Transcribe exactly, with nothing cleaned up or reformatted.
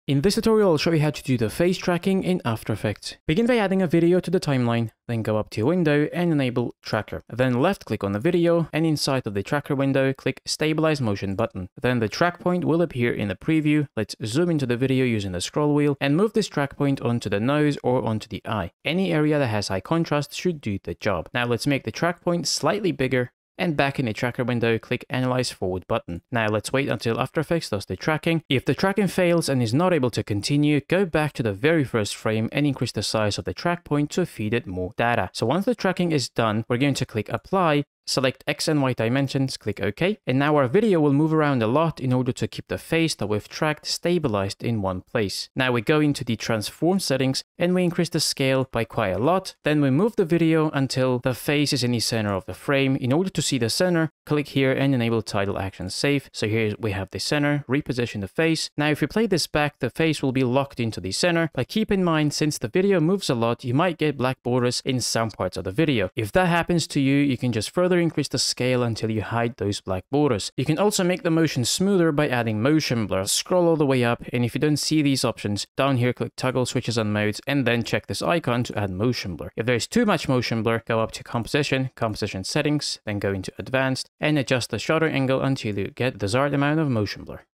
In this tutorial, I'll show you how to do the face tracking in After Effects. Begin by adding a video to the timeline, then go up to Window and enable Tracker. Then left click on the video, and inside of the tracker window, click Stabilize Motion button. Then the track point will appear in the preview. Let's zoom into the video using the scroll wheel and move this track point onto the nose or onto the eye. Any area that has high contrast should do the job. Now let's make the track point slightly bigger, and back in the tracker window, click Analyze Forward button. Now let's wait until After Effects does the tracking. If the tracking fails and is not able to continue, go back to the very first frame and increase the size of the track point to feed it more data. So once the tracking is done, we're going to click Apply, select X and Y dimensions, click OK, and now our video will move around a lot in order to keep the face that we've tracked stabilized in one place. Now we go into the transform settings and we increase the scale by quite a lot. Then we move the video until the face is in the center of the frame. In order to see the center, click here and enable Title Action Save. So here we have the center, reposition the face. Now if we play this back, the face will be locked into the center, but keep in mind, since the video moves a lot, you might get black borders in some parts of the video. If that happens to you, you can just further increase the scale until you hide those black borders. You can also make the motion smoother by adding motion blur. Scroll all the way up, and if you don't see these options, down here click Toggle Switches on Modes, and then check this icon to add motion blur. If there's too much motion blur, go up to Composition, Composition Settings, then go into Advanced, and adjust the shutter angle until you get the desired amount of motion blur.